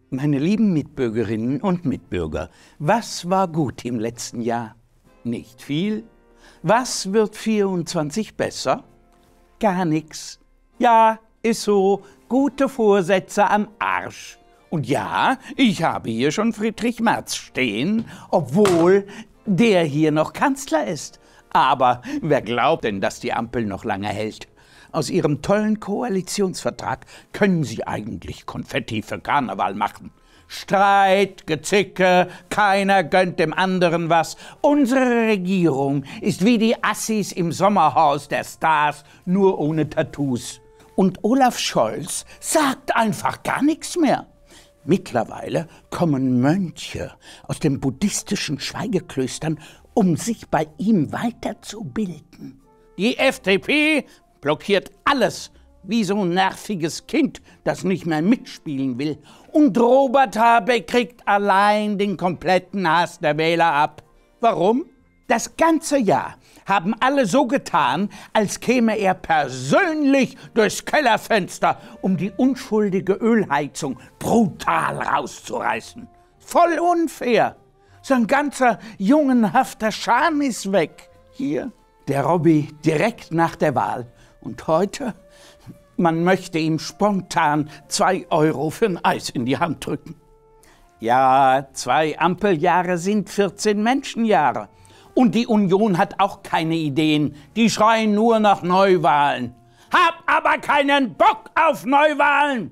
Meine lieben Mitbürgerinnen und Mitbürger, was war gut im letzten Jahr? Nicht viel. Was wird 24 besser? Gar nichts. Ja, ist so, gute Vorsätze am Arsch. Und ja, ich habe hier schon Friedrich Merz stehen, obwohl der hier noch Kanzler ist. Aber wer glaubt denn, dass die Ampel noch lange hält? Aus ihrem tollen Koalitionsvertrag können sie eigentlich Konfetti für Karneval machen. Streit, Gezicke, keiner gönnt dem anderen was. Unsere Regierung ist wie die Assis im Sommerhaus der Stars, nur ohne Tattoos. Und Olaf Scholz sagt einfach gar nichts mehr. Mittlerweile kommen Mönche aus den buddhistischen Schweigeklöstern, um sich bei ihm weiterzubilden. Die FDP blockiert alles, wie so ein nerviges Kind, das nicht mehr mitspielen will. Und Robert Habeck kriegt allein den kompletten Hass der Wähler ab. Warum? Das ganze Jahr haben alle so getan, als käme er persönlich durchs Kellerfenster, um die unschuldige Ölheizung brutal rauszureißen. Voll unfair. Sein ganzer jungenhafter Charme ist weg. Hier, der Robby direkt nach der Wahl. Und heute, man möchte ihm spontan 2 Euro für ein Eis in die Hand drücken. Ja, 2 Ampeljahre sind 14 Menschenjahre. Und die Union hat auch keine Ideen. Die schreien nur nach Neuwahlen. Hab aber keinen Bock auf Neuwahlen!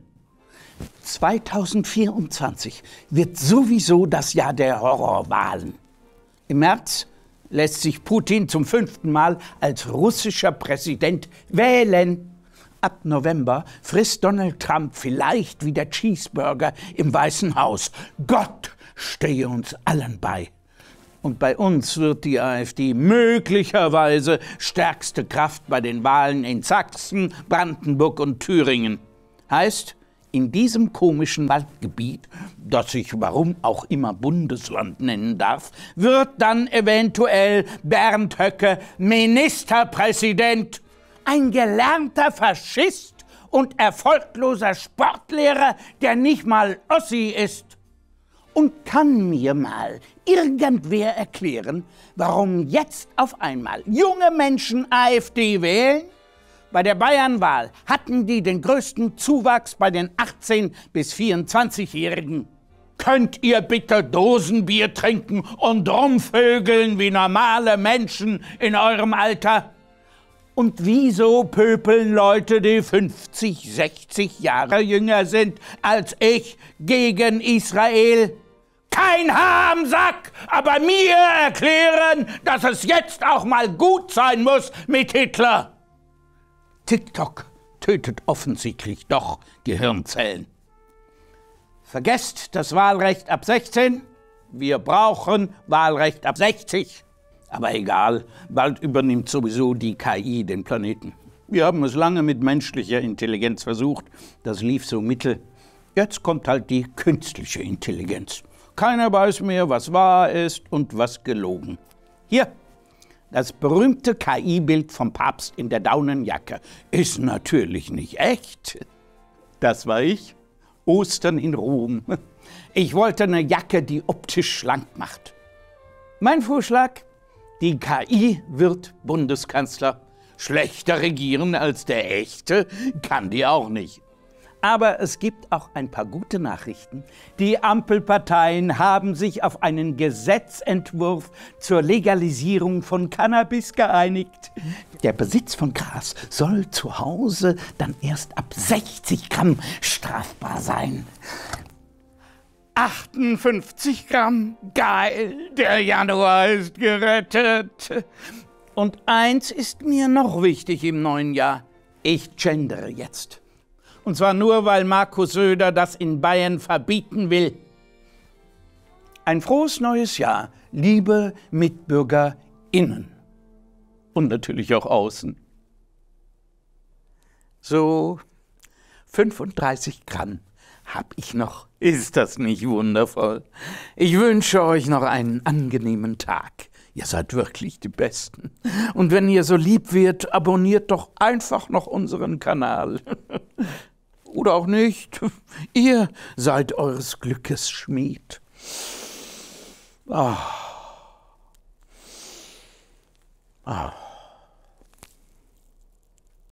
2024 wird sowieso das Jahr der Horrorwahlen. Im März lässt sich Putin zum 5. Mal als russischer Präsident wählen. Ab November frisst Donald Trump vielleicht wieder Cheeseburger im Weißen Haus. Gott stehe uns allen bei. Und bei uns wird die AfD möglicherweise stärkste Kraft bei den Wahlen in Sachsen, Brandenburg und Thüringen. Heißt, in diesem komischen Waldgebiet, das sich warum auch immer Bundesland nennen darf, wird dann eventuell Bernd Höcke Ministerpräsident. Ein gelernter Faschist und erfolgloser Sportlehrer, der nicht mal Ossi ist. Und kann mir mal irgendwer erklären, warum jetzt auf einmal junge Menschen AfD wählen? Bei der Bayernwahl hatten die den größten Zuwachs bei den 18- bis 24-Jährigen. Könnt ihr bitte Dosenbier trinken und rumvögeln wie normale Menschen in eurem Alter? Und wieso pöbeln Leute, die 50, 60 Jahre jünger sind als ich, gegen Israel? Kein Haar am Sack, aber mir erklären, dass es jetzt auch mal gut sein muss mit Hitler. TikTok tötet offensichtlich doch Gehirnzellen. Vergesst das Wahlrecht ab 16. Wir brauchen Wahlrecht ab 60. Aber egal, bald übernimmt sowieso die KI den Planeten. Wir haben es lange mit menschlicher Intelligenz versucht. Das lief so mittel. Jetzt kommt halt die künstliche Intelligenz. Keiner weiß mehr, was wahr ist und was gelogen. Hier. Das berühmte KI-Bild vom Papst in der Daunenjacke ist natürlich nicht echt. Das war ich. Ostern in Rom. Ich wollte eine Jacke, die optisch schlank macht. Mein Vorschlag: Die KI wird Bundeskanzler. Schlechter regieren als der echte kann die auch nicht. Aber es gibt auch ein paar gute Nachrichten. Die Ampelparteien haben sich auf einen Gesetzentwurf zur Legalisierung von Cannabis geeinigt. Der Besitz von Gras soll zu Hause dann erst ab 60 Gramm strafbar sein. 58 Gramm, geil, der Januar ist gerettet. Und eins ist mir noch wichtig im neuen Jahr: Ich gendere jetzt. Und zwar nur, weil Markus Söder das in Bayern verbieten will. Ein frohes neues Jahr, liebe MitbürgerInnen. Und natürlich auch außen. So 35 Gramm habe ich noch. Ist das nicht wundervoll? Ich wünsche euch noch einen angenehmen Tag. Ihr seid wirklich die Besten. Und wenn ihr so lieb wird, abonniert doch einfach noch unseren Kanal. oder auch nicht. Ihr seid eures Glückes Schmied. Ah.